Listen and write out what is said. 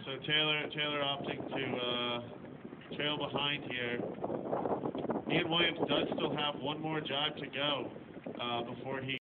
So Taylor opting to trail behind here. Ian Williams does still have one more jibe to go before he